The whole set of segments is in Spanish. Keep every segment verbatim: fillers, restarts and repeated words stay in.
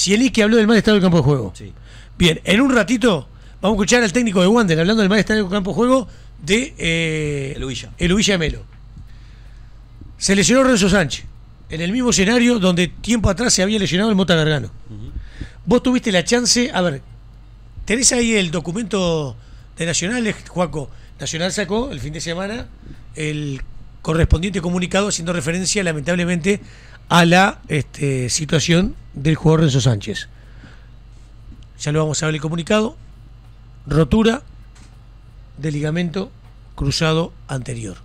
Zielinski habló del mal estado del campo de juego. Sí. Bien, en un ratito vamos a escuchar al técnico de Wander hablando del mal estado del campo de juego de eh, El Ubilla. el Ubilla Melo. Se lesionó Renzo Sánchez en el mismo escenario donde tiempo atrás se había lesionado el Mota Gargano. Uh-huh. Vos tuviste la chance, a ver, tenés ahí el documento de Nacional, Juaco. Nacional sacó el fin de semana el correspondiente comunicado haciendo referencia lamentablemente a la este, situación del jugador Renzo Sánchez. Ya lo vamos a ver el comunicado. Rotura de ligamento cruzado anterior.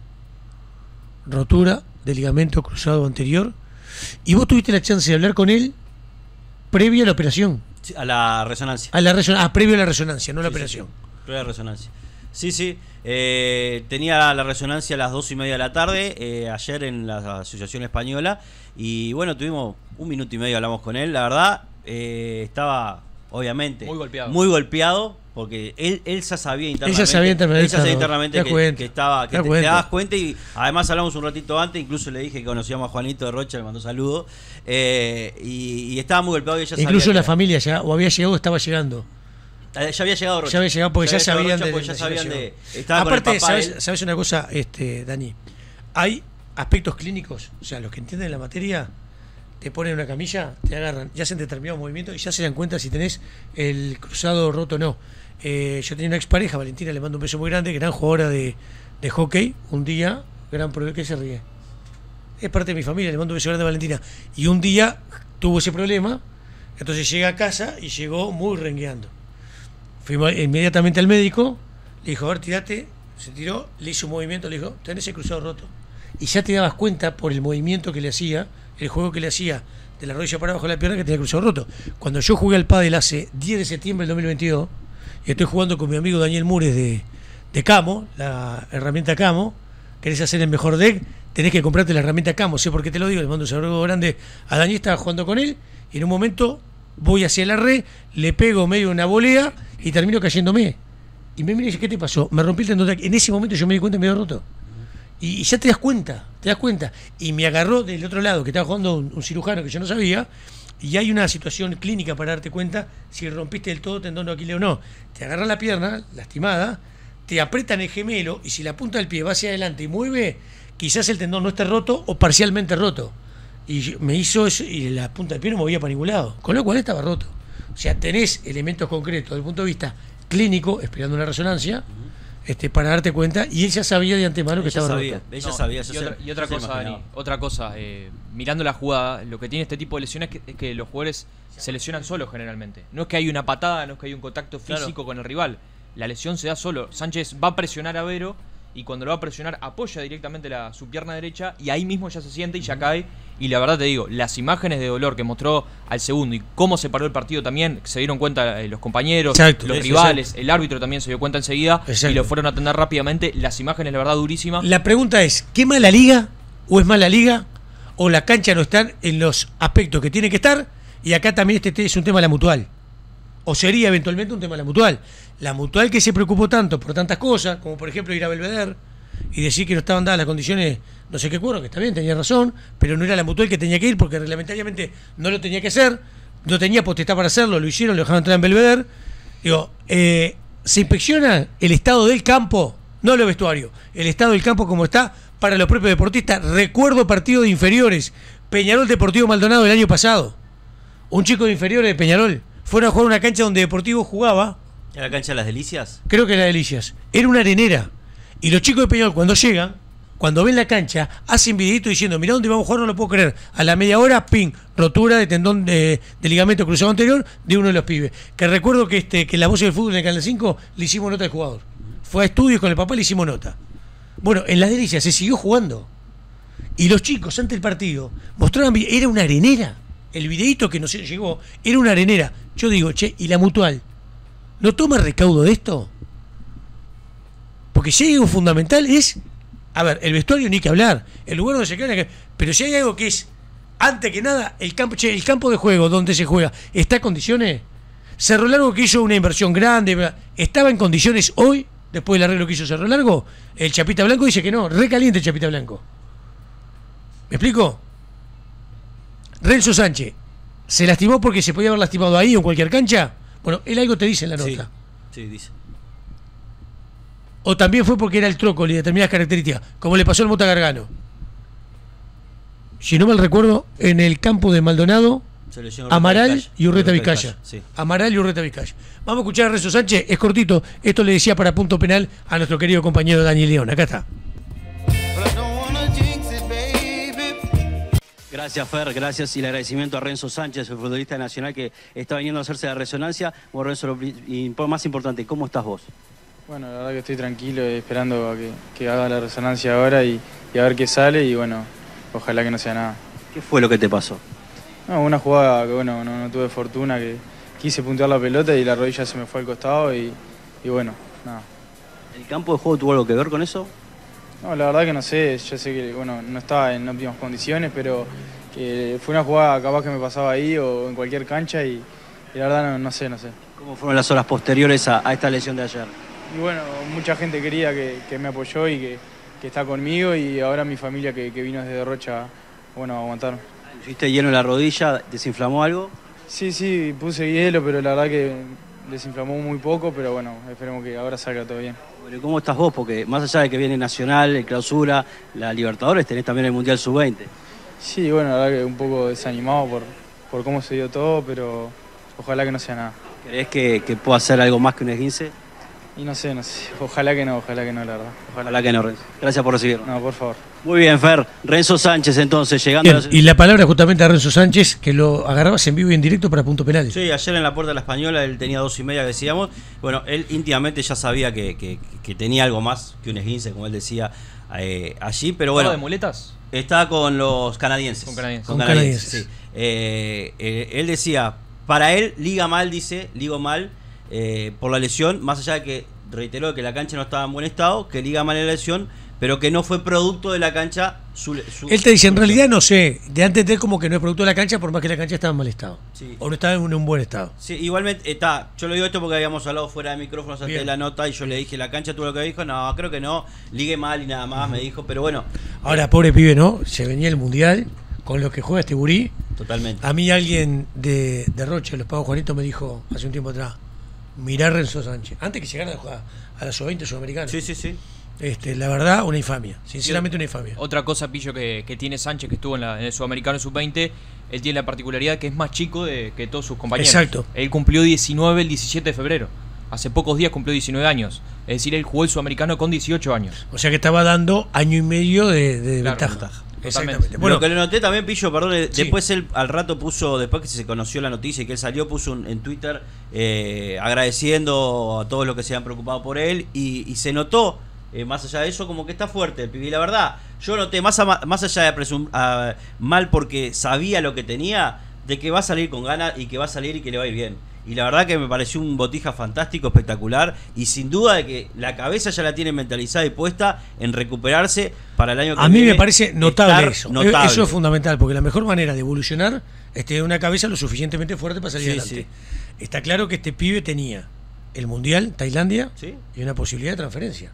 Rotura de ligamento cruzado anterior. Y vos tuviste la chance de hablar con él previo a la operación. Sí, a la resonancia. A la resonancia. Ah, previo a la resonancia, no a la sí, operación. Sí, sí. Previo a la resonancia. Sí, sí. Eh, tenía la resonancia a las dos y media de la tarde, eh, ayer en la Asociación Española. Y bueno, tuvimos un minuto y medio, hablamos con él. La verdad, eh, estaba, obviamente, muy golpeado. Muy golpeado porque él, él ya sabía internamente, él ya sabía internamente, él ya sabía internamente que, cuenta, que estaba, que te, te dabas cuenta. Y además hablamos un ratito antes, incluso le dije que conocíamos a Juanito de Rocha, le mandó saludos. Eh, y, y estaba muy golpeado y ella incluso sabía la que, familia ya, o había llegado o estaba llegando. Ya había llegado Rocha. Ya había llegado porque ya, ya sabían de, porque ya sabían de, de aparte, ¿sabes, ¿sabes una cosa, este, Dani? Hay aspectos clínicos, o sea, los que entienden la materia te ponen una camilla, te agarran, ya hacen determinados movimientos y ya se dan cuenta si tenés el cruzado roto o no. Eh, yo tenía una expareja, Valentina, le mando un beso muy grande, gran jugadora de, de hockey, un día, gran problema, ¿qué se ríe? Es parte de mi familia, le mando un beso grande a Valentina. Y un día tuvo ese problema, entonces llega a casa y llegó muy rengueando. Fuimos inmediatamente al médico, le dijo, a ver, tirate, se tiró, le hizo un movimiento, le dijo, tenés el cruzado roto. Y ya te dabas cuenta por el movimiento que le hacía, el juego que le hacía de la rodilla para abajo de la pierna, que tenía el cruzado roto. Cuando yo jugué al pádel hace diez de septiembre del dos mil veintidós, y estoy jugando con mi amigo Daniel Mures de, de Camo, la herramienta Camo, querés hacer el mejor deck, tenés que comprarte la herramienta Camo, sé por qué te lo digo, le mando un saludo grande a Daniel, estaba jugando con él, y en un momento voy hacia la red, le pego medio una volea y termino cayéndome. Y me mira y dice, ¿qué te pasó? Me rompí el tendón. En ese momento yo me di cuenta y me había roto. Y, y ya te das cuenta, te das cuenta. Y me agarró del otro lado, que estaba jugando un, un cirujano que yo no sabía, y hay una situación clínica para darte cuenta si rompiste del todo tendón de Aquiles o no. Te agarra la pierna, lastimada, te aprietan el gemelo, y si la punta del pie va hacia adelante y mueve, quizás el tendón no esté roto o parcialmente roto. Y me hizo eso y la punta del pie no movía para ningún lado, con lo cual estaba roto. O sea, tenés elementos concretos desde el punto de vista clínico, esperando una resonancia, uh-huh. este, para darte cuenta, y ella sabía de antemano que ella estaba sabía, roto. Ella no, sabía, y, otra, y otra cosa, Dani, otra cosa, eh, mirando la jugada, lo que tiene este tipo de lesiones es que, es que los jugadores se lesionan solos generalmente. No es que hay una patada, no es que hay un contacto físico claro. con el rival. La lesión se da solo. Sánchez va a presionar a Vero, y cuando lo va a presionar apoya directamente la, su pierna derecha, y ahí mismo ya se siente y ya uh-huh. cae. Y la verdad te digo, las imágenes de dolor que mostró al segundo y cómo se paró el partido también, se dieron cuenta eh, los compañeros, exacto, los rivales, exacto. el árbitro también se dio cuenta enseguida, exacto. y lo fueron a atender rápidamente. Las imágenes, la verdad, durísimas. La pregunta es, ¿qué mala liga? ¿O es mala liga? ¿O la cancha no está en los aspectos que tiene que estar? Y acá también este es un tema de la Mutual. O sería eventualmente un tema de la Mutual. La Mutual que se preocupó tanto por tantas cosas, como por ejemplo ir a Belvedere y decir que no estaban dadas las condiciones, no sé qué cuero, que está bien, tenía razón, pero no era la Mutual que tenía que ir porque reglamentariamente no lo tenía que hacer, no tenía potestad para hacerlo, lo hicieron, lo dejaron entrar en Belvedere. Digo, eh, se inspecciona el estado del campo, no lo vestuario, el estado del campo como está para los propios deportistas. Recuerdo partido de inferiores, Peñarol Deportivo Maldonado el año pasado. Un chico de inferiores de Peñarol fueron a jugar a una cancha donde Deportivo jugaba. ¿En la cancha de las Delicias? Creo que era Delicias. Era una arenera. Y los chicos de Peñarol, cuando llegan, cuando ven la cancha, hacen videito diciendo, mirá dónde vamos a jugar, no lo puedo creer. A la media hora, ping, rotura de tendón de, de ligamento cruzado anterior de uno de los pibes. Que recuerdo que este que la voz del fútbol en el Canal cinco le hicimos nota al jugador. Fue a estudios con el papá y le hicimos nota. Bueno, en las Delicias se siguió jugando. Y los chicos, antes del partido, mostraban, era una arenera. El videito que nos llegó era una arenera. Yo digo, che, ¿y la Mutual no toma recaudo de esto? Porque si hay algo fundamental es, a ver, el vestuario ni que hablar, el lugar donde se queda, pero si hay algo que es, antes que nada, el campo, che, el campo de juego donde se juega, ¿está en condiciones? Cerro Largo, que hizo una inversión grande, ¿estaba en condiciones hoy, después del arreglo que hizo Cerro Largo? El Chapita Blanco dice que no, recaliente el Chapita Blanco. ¿Me explico? Renzo Sánchez, ¿Se lastimó porque se podía haber lastimado ahí o en cualquier cancha? Bueno, él algo te dice en la nota. Sí, sí, dice. O también fue porque era el trócoli de determinadas características, como le pasó al Mota Gargano. Si no mal recuerdo, en el campo de Maldonado, Amaral y Urreta Vizcaya. Sí. Amaral y Urreta Vizcaya. Vamos a escuchar a Renzo Sánchez, es cortito. Esto le decía para punto penal a nuestro querido compañero Daniel León. Acá está. Gracias, Fer, gracias y el agradecimiento a Renzo Sánchez, el futbolista nacional que está viniendo a hacerse la resonancia. Bueno, Renzo, lo más importante, ¿cómo estás vos? Bueno, la verdad que estoy tranquilo esperando a que, que haga la resonancia ahora y, y a ver qué sale y bueno, ojalá que no sea nada. ¿Qué fue lo que te pasó? No, una jugada que bueno, no, no tuve fortuna, que quise puntear la pelota y la rodilla se me fue al costado y, y bueno, nada. ¿El campo de juego tuvo algo que ver con eso? No, la verdad que no sé, yo sé que bueno, no estaba en óptimas condiciones, pero que fue una jugada capaz que me pasaba ahí o en cualquier cancha y, y la verdad no, no sé, no sé. ¿Cómo fueron las horas posteriores a, a esta lesión de ayer? Y bueno, mucha gente quería que, que me apoyó y que, que está conmigo y ahora mi familia que, que vino desde Rocha, bueno, a aguantar. ¿Pusiste hielo en la rodilla? ¿Desinflamó algo? Sí, sí, puse hielo, pero la verdad que desinflamó muy poco, pero bueno, esperemos que ahora salga todo bien. Bueno, ¿cómo estás vos? Porque más allá de que viene Nacional, el Clausura, la Libertadores, tenés también el Mundial sub veinte. Sí, bueno, la verdad que un poco desanimado por, por cómo se dio todo, pero ojalá que no sea nada. ¿Creés que, que pueda hacer algo más que un esguince? Y no sé, no sé. Ojalá que no, ojalá que no, la verdad. Ojalá, ojalá que no, Renzo. Gracias por recibirnos. No, por favor. Muy bien, Fer. Renzo Sánchez, entonces, llegando bien, a la... Y la palabra justamente a Renzo Sánchez, que lo agarrabas en vivo y en directo para punto penal. Sí, ayer en la Puerta de la Española, él tenía dos y media, decíamos. Bueno, él íntimamente ya sabía que, que, que tenía algo más que un esguince, como él decía eh, allí, pero bueno. ¿Estaba de muletas? Está con los canadienses. Con canadienses. Con, con canadienses, canadienses. Sí. Eh, eh, él decía, para él, liga mal, dice, ligo mal eh, por la lesión, más allá de que reiteró que la cancha no estaba en buen estado, que liga mal la lesión, pero que no fue producto de la cancha. Su, su, Él te dice, en realidad no sé, de antes de como que no es producto de la cancha, por más que la cancha estaba en mal estado. Sí. O no estaba en un buen estado. Sí, igualmente, está, yo lo digo esto porque habíamos hablado fuera de micrófonos antes de la nota y yo le dije, ¿la cancha tuvo lo que dijo? No, creo que no, ligue mal y nada más, uh-huh. me dijo, pero bueno. Ahora, eh, pobre pibe, ¿no? Se venía el Mundial con lo que juega este gurí. Totalmente. A mí alguien de, de Rocha, los pagos Juanito, me dijo hace un tiempo atrás, mirá Renzo Sánchez, antes que llegara a jugar a la sub veinte sudamericana. Sí, sí, sí. Este, la verdad, una infamia. Sinceramente, una infamia. Otra cosa, Pillo, que, que tiene Sánchez, que estuvo en, la, en el Sudamericano sub veinte, él tiene la particularidad que es más chico de, que todos sus compañeros. Exacto. Él cumplió diecinueve el diecisiete de febrero. Hace pocos días cumplió diecinueve años. Es decir, él jugó el Sudamericano con dieciocho años. O sea que estaba dando año y medio de, de claro, ventaja. ventaja. Exactamente. Bueno, lo que le noté también, Pillo, perdón, sí. después él al rato puso, después que se conoció la noticia y que él salió, puso un, en Twitter eh, agradeciendo a todos los que se han preocupado por él y, y se notó, eh, más allá de eso, como que está fuerte el pibe. Y la verdad, yo noté, más, a, más allá de presum, a, mal porque sabía lo que tenía, de que va a salir con ganas y que va a salir y que le va a ir bien. Y la verdad que me pareció un Botija fantástico, espectacular, y sin duda de que la cabeza ya la tiene mentalizada y puesta en recuperarse para el año que viene. A mí me parece notable eso. Notable. Eso es fundamental, porque la mejor manera de evolucionar es tener una cabeza lo suficientemente fuerte para salir sí, adelante. Sí. Está claro que este pibe tenía el Mundial, Tailandia, ¿sí? y una posibilidad de transferencia.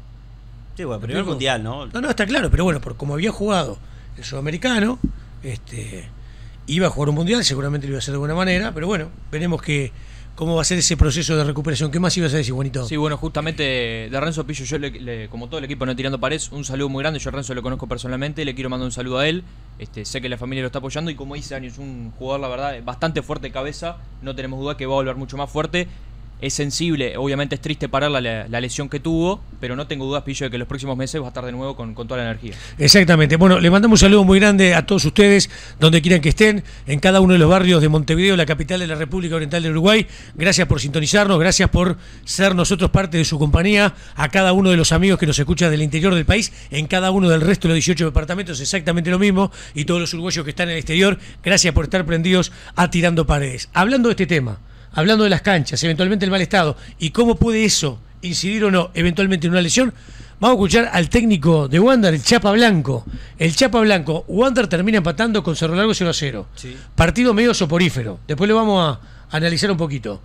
Sí, bueno, primero el Mundial, ¿no? No, no, está claro, pero bueno, por como había jugado el Sudamericano, este... iba a jugar un Mundial, seguramente lo iba a hacer de buena manera, pero bueno, veremos que cómo va a ser ese proceso de recuperación. ¿Qué más ibas a decir, Juanito? Sí, bueno, justamente de Renzo Pillo, yo le, le, como todo el equipo No Tirando Paredes, un saludo muy grande. Yo a Renzo lo conozco personalmente, le quiero mandar un saludo a él. Este, sé que la familia lo está apoyando y como dice Dani, es un jugador, la verdad, bastante fuerte de cabeza. No tenemos duda que va a volver mucho más fuerte. Es sensible, obviamente es triste parar la, la lesión que tuvo, pero no tengo dudas, Pillo, de que los próximos meses va a estar de nuevo con, con toda la energía. Exactamente. Bueno, le mandamos un saludo muy grande a todos ustedes, donde quieran que estén, en cada uno de los barrios de Montevideo, la capital de la República Oriental del Uruguay. Gracias por sintonizarnos, gracias por ser nosotros parte de su compañía, a cada uno de los amigos que nos escuchan del interior del país, en cada uno del resto de los dieciocho departamentos exactamente lo mismo, y todos los uruguayos que están en el exterior, gracias por estar prendidos a Tirando Paredes. Hablando de este tema, hablando de las canchas, eventualmente el mal estado, y cómo puede eso incidir o no eventualmente en una lesión, vamos a escuchar al técnico de Wander, el Chapa Blanco. El Chapa Blanco, Wander termina empatando con Cerro Largo cero a cero. Sí. Partido medio soporífero. Después lo vamos a analizar un poquito.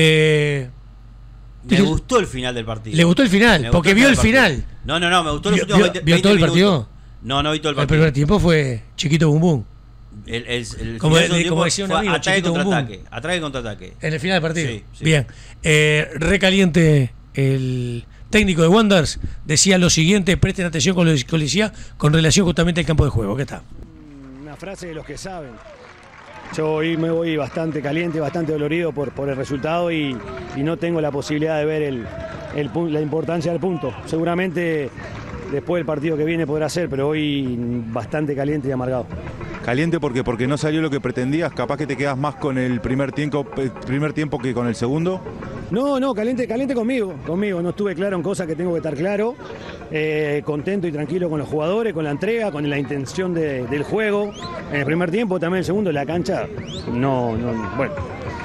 Eh, me gustó el final del partido. Le gustó el final, porque el vio el final. Partido. No, no, no, me gustó los ¿Vio, últimos vio, veinte, ¿vio todo el minutos. partido? No, no vi todo el partido. El primer tiempo fue chiquito bum bum. El, el, el como, final de, como decía un amigo, ataque chiquito, contra boom. ataque, ataque contra ataque. En el final del partido. Sí, sí. Bien. Eh, recaliente el técnico de Wanderers decía lo siguiente, presten atención con lo que decía con relación justamente al campo de juego. ¿Qué está? Una frase de los que saben. Yo hoy me voy bastante caliente, bastante dolorido por, por el resultado y, y no tengo la posibilidad de ver el, el, la importancia del punto. Seguramente después del partido que viene podrá ser, pero hoy bastante caliente y amargado. Caliente porque porque no salió lo que pretendías, capaz que te quedas más con el primer tiempo, el primer tiempo que con el segundo. No, no, caliente, caliente conmigo, conmigo. No estuve claro en cosas que tengo que estar claro. Eh, contento y tranquilo con los jugadores, con la entrega, con la intención de, del juego. En el primer tiempo, también el segundo, la cancha, no, no, bueno.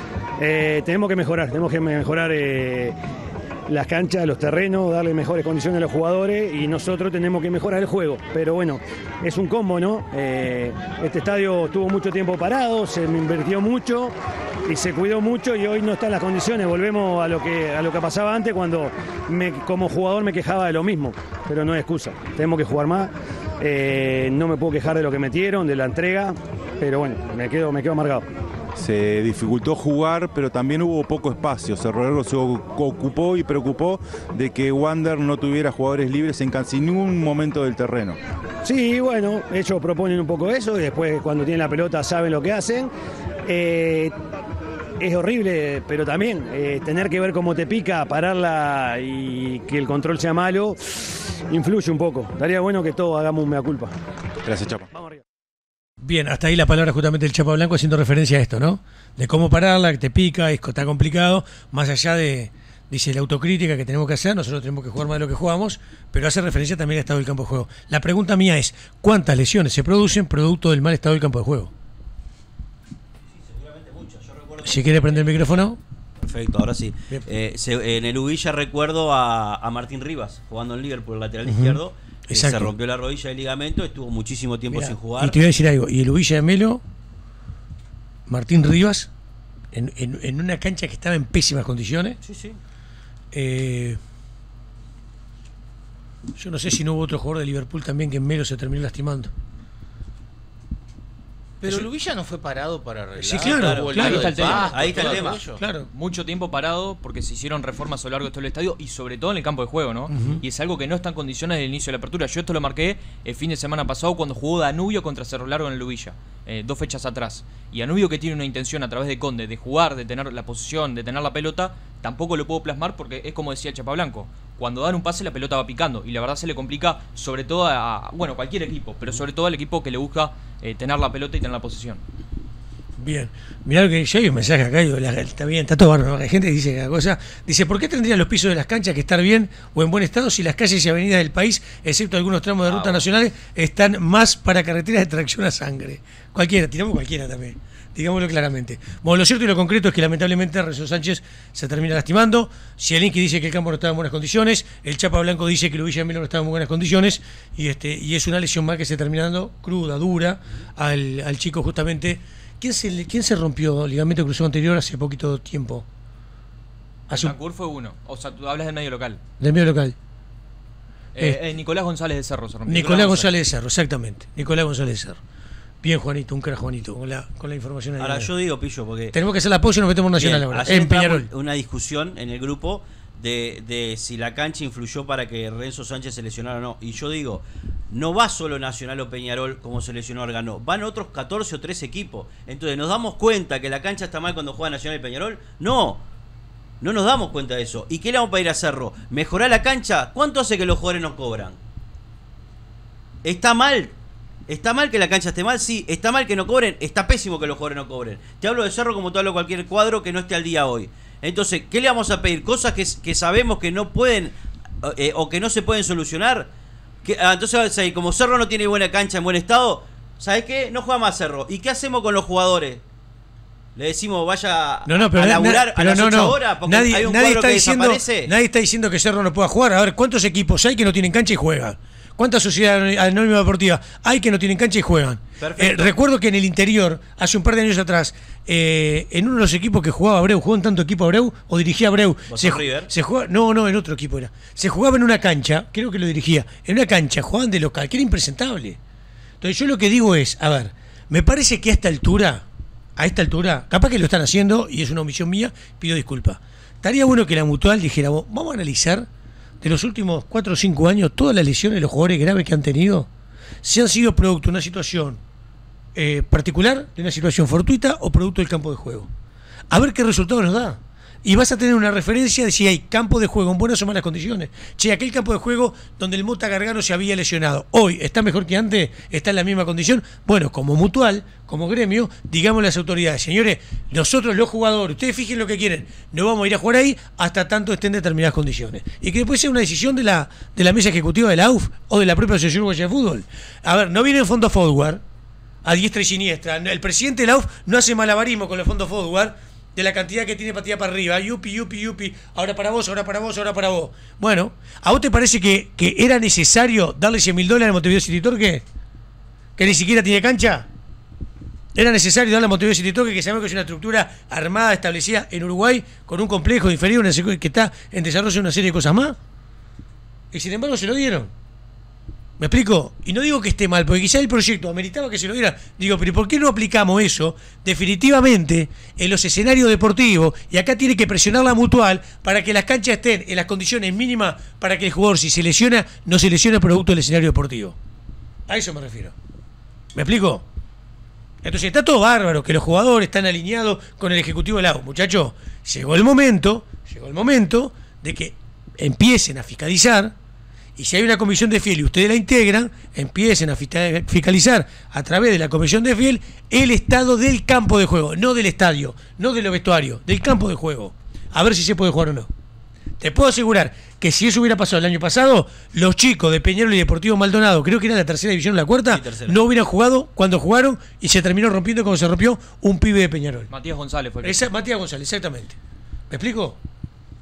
Eh, tenemos que mejorar, tenemos que mejorar eh, las canchas, los terrenos, darle mejores condiciones a los jugadores y nosotros tenemos que mejorar el juego. Pero bueno, es un combo, ¿no? Eh, este estadio estuvo mucho tiempo parado, se me invirtió mucho y se cuidó mucho y hoy no está en las condiciones. Volvemos a lo que a lo que pasaba antes cuando me, como jugador me quejaba de lo mismo, pero no es excusa. Tenemos que jugar más. Eh, no me puedo quejar de lo que metieron, de la entrega, pero bueno, me quedo, me quedo amargado. Se dificultó jugar, pero también hubo poco espacio. Cerro Largo se ocupó y preocupó de que Wander no tuviera jugadores libres en casi ningún momento del terreno. Sí, bueno, ellos proponen un poco eso y después cuando tienen la pelota saben lo que hacen. Eh, es horrible, pero también eh, tener que ver cómo te pica, pararla y que el control sea malo, influye un poco. Estaría bueno que todos hagamos un mea culpa. Gracias, Chapa. Vamos arriba. Bien, hasta ahí la palabra justamente del Chapa Blanco haciendo referencia a esto, ¿no? De cómo pararla, que te pica, es, está complicado, más allá de, dice, la autocrítica que tenemos que hacer, nosotros tenemos que jugar más de lo que jugamos, pero hace referencia también al estado del campo de juego. La pregunta mía es, ¿cuántas lesiones se producen producto del mal estado del campo de juego? Sí, seguramente muchas. Yo recuerdo... Si quiere prender el micrófono. Perfecto, ahora sí. Eh, se, en el Ubilla recuerdo a, a Martín Rivas jugando en Liverpool, el lateral uh-huh. izquierdo. Se rompió la rodilla del ligamento, estuvo muchísimo tiempo Mirá, sin jugar. Y te voy a decir algo, y el Ubilla de Melo, Martín Rivas, en, en, en una cancha que estaba en pésimas condiciones. Sí, sí. Eh, yo no sé si no hubo otro jugador de Liverpool también que en Melo se terminó lastimando. Pero Eso, el Ubilla no fue parado para arreglar. Sí, claro, claro. Ahí está el tema. Ahí está el tema. Claro. Mucho tiempo parado porque se hicieron reformas a lo largo de todo el estadio y sobre todo en el campo de juego, ¿no? Uh-huh. Y es algo que no está en condiciones del inicio de la apertura. Yo esto lo marqué el fin de semana pasado cuando jugó Danubio contra Cerro Largo en el Ubilla, eh, dos fechas atrás. Y Danubio, que tiene una intención a través de Conde de jugar, de tener la posición, de tener la pelota, tampoco lo puedo plasmar porque es como decía el Chapa Blanco. Cuando dan un pase la pelota va picando y la verdad se le complica sobre todo a, bueno, cualquier equipo, pero sobre todo al equipo que le busca eh, tener la pelota y tener la posesión. Bien, mirá lo que yo hay un mensaje acá, digo, la, está bien, está todo bárbaro, hay gente que dice cada cosa, dice, ¿por qué tendrían los pisos de las canchas que estar bien o en buen estado si las calles y avenidas del país, excepto algunos tramos de rutas ah, nacionales, están más para carreteras de tracción a sangre? Cualquiera, tiramos cualquiera también, digámoslo claramente. Bueno, lo cierto y lo concreto es que lamentablemente Renzo Sánchez se termina lastimando, Zielinski dice que el campo no estaba en buenas condiciones, el Chapa Blanco dice que el Ubilla de Melo no estaba en buenas condiciones, y este y es una lesión más que se termina dando cruda, dura, al, al chico justamente. ¿Quién se, ¿Quién se rompió ligamento cruzado anterior hace poquito tiempo? Bentancur fue uno. O sea, tú hablas del medio local. Del medio local. Eh, eh, Nicolás González de Cerro se rompió. Nicolás, Nicolás González de Cerro, exactamente. Nicolás González de Cerro. Bien, Juanito, un cara Juanito, con la, con la información. Ahora, ahora yo digo, Pillo, porque... Tenemos que hacer la pausa y nos metemos en Nacional ahora. En Peñarol. Una discusión en el grupo de, de si la cancha influyó para que Renzo Sánchez se lesionara o no. Y yo digo, no va solo Nacional o Peñarol como se lesionó Argano, van otros catorce o trece equipos. Entonces, ¿nos damos cuenta que la cancha está mal cuando juega Nacional y Peñarol? No, no nos damos cuenta de eso. ¿Y qué le vamos a pedir a Cerro? ¿Mejorar la cancha? ¿Cuánto hace que los jugadores no cobran? ¿Está mal? ¿Está mal que la cancha esté mal? Sí. ¿Está mal que no cobren? Está pésimo que los jugadores no cobren. Te hablo de Cerro como te hablo de cualquier cuadro que no esté al día hoy. Entonces, ¿qué le vamos a pedir? Cosas que, que sabemos que no pueden eh, o que no se pueden solucionar. Que, ah, entonces, como Cerro no tiene buena cancha en buen estado, ¿sabes qué? No juega más Cerro. ¿Y qué hacemos con los jugadores? Le decimos vaya no, no, pero a laburar na, a pero las no, ocho no. horas porque nadie, hay un nadie cuadro está que diciendo, desaparece. Nadie está diciendo que Cerro no pueda jugar. A ver, ¿cuántos equipos hay que no tienen cancha y juegan? ¿Cuántas sociedades anónimas deportivas hay que no tienen cancha y juegan? Eh, recuerdo que en el interior, hace un par de años atrás, eh, en uno de los equipos que jugaba Abreu, jugó en tanto equipo Abreu, o dirigía Abreu. Se, se jugaba, no, no, en otro equipo era. Se jugaba en una cancha, creo que lo dirigía, en una cancha, jugaban de local, que era impresentable. Entonces yo lo que digo es, a ver, Me parece que a esta altura, a esta altura, capaz que lo están haciendo y es una omisión mía, pido disculpas. Estaría bueno que la Mutual dijera, vamos a analizar de los últimos cuatro o cinco años todas las lesiones de los jugadores graves que han tenido, si han sido producto de una situación eh, particular, de una situación fortuita o producto del campo de juego. A ver qué resultado nos da. Y vas a tener una referencia de si hay campo de juego en buenas o malas condiciones. Che, aquel campo de juego donde el Mota Gargano se había lesionado, hoy está mejor que antes, está en la misma condición. Bueno, como Mutual, como gremio, digamos a las autoridades, señores, nosotros los jugadores, ustedes fijen lo que quieren, no vamos a ir a jugar ahí hasta tanto estén en determinadas condiciones. Y que después sea una decisión de la, de la mesa ejecutiva de la U F o de la propia Asociación Uruguaya de Fútbol. A ver, no viene el fondo forward a diestra y siniestra. El presidente de la U F no hace malabarismo con el fondo forward de la cantidad que tiene para tirar para arriba, yupi, yupi, yupi, ahora para vos, ahora para vos, ahora para vos. Bueno, ¿a vos te parece que, que era necesario darle cien mil dólares a Montevideo City Torque? ¿Que ni siquiera tiene cancha? ¿Era necesario darle a Montevideo City Torque, que sabemos que es una estructura armada, establecida en Uruguay, con un complejo inferior, que está en desarrollo de una serie de cosas más? Y sin embargo se lo dieron. ¿Me explico? Y no digo que esté mal, porque quizá el proyecto ameritaba que se lo dieran. Digo, pero ¿por qué no aplicamos eso definitivamente en los escenarios deportivos? Y acá tiene que presionar la Mutual para que las canchas estén en las condiciones mínimas para que el jugador, si se lesiona, no se lesione producto del escenario deportivo. A eso me refiero. ¿Me explico? Entonces está todo bárbaro, que los jugadores están alineados con el ejecutivo de la U. Muchachos, llegó el momento, llegó el momento de que empiecen a fiscalizar. Y si hay una comisión de fiel y ustedes la integran, empiecen a fiscalizar a través de la comisión de fiel el estado del campo de juego, no del estadio, no de los vestuarios, del campo de juego. A ver si se puede jugar o no. Te puedo asegurar que si eso hubiera pasado el año pasado, los chicos de Peñarol y Deportivo Maldonado, creo que era la tercera división o la cuarta, sí, no hubieran jugado cuando jugaron y se terminó rompiendo cuando se rompió un pibe de Peñarol. Matías González fue el que... Esa, Matías González, exactamente. ¿Me explico?